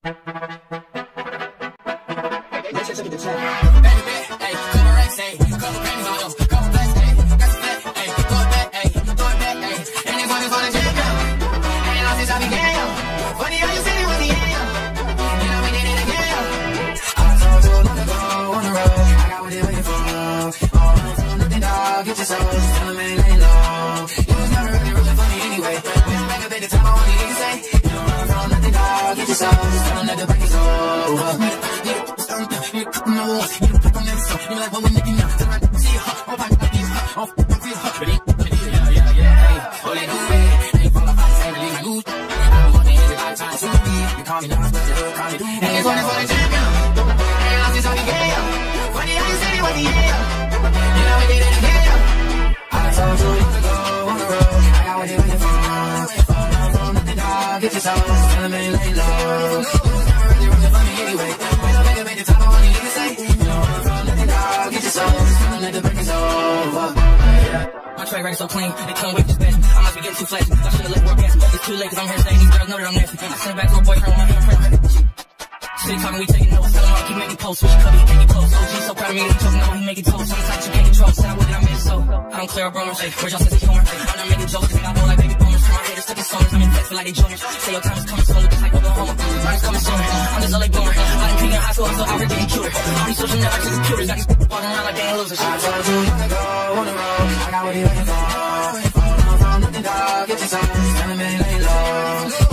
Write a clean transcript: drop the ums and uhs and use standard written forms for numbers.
Track record so clean, they couldn't wait to spend. I must be getting too flashy. I should've let work past me. It's too late cause I'm here saying these girls know that I'm nasty. I sent back to a boyfriend with my handprint. Shit talking, we taking notes. Tell him I'll keep making posts. Switch cubby, making close. OG so proud of me, he choking on, he making toast. I'm the type you can't control. Said I would that I made so. I don't clear up rumors. Where's y'all sense of humor? I'm not making jokes, cause I know like baby boomers. My haters stuck in songs, I'm in bed, feel like they juniors. Say your time is coming soon, looking like Oklahoma. Mine's coming soon. I'm just a late bloomer. I didn't peak in high school, I'm so average getting cuter. All these social networks is curious. Got these walking around like they ain't losers. I told you long ago on the road, I got what you waiting for. Nothing, dog, get your songs, tell him it ain't low.